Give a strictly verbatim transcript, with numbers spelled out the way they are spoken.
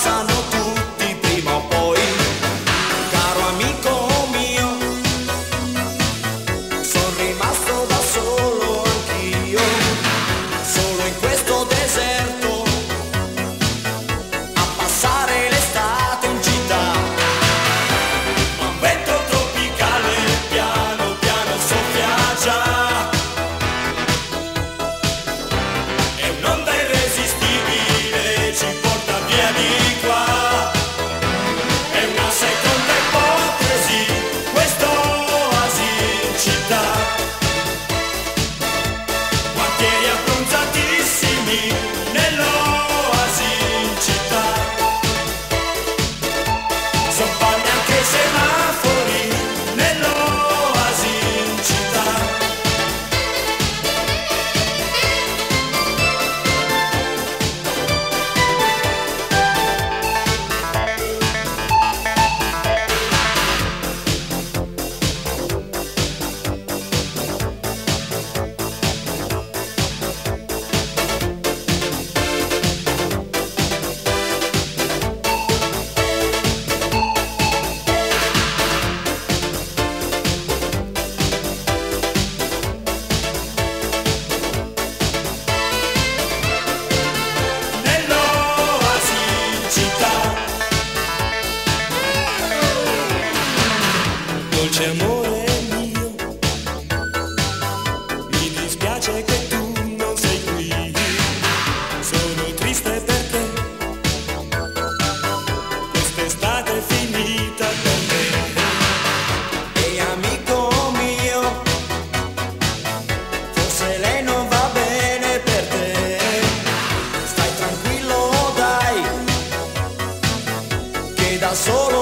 passano tutti prima o poi. Caro amico mio, sono rimasto da solo anch'io, solo in questo deserto a passare l'estate in città. Un vento tropicale piano piano soffia già, e un'onda irresistibile ci porta via di qua. È una seconda ipotesi, questo oasi in città. Quartieri abbronzatissimi nell'oasi in città. Son palme anche semafori nell'oasi in città. Nell'oasi in città. Dolce amore mio, mi dispiace che tu non sei qui. Sono triste perché quest'estate è finita per me. Ehi amico mio, forse lei non va bene per te. Stai tranquillo dai, che da solo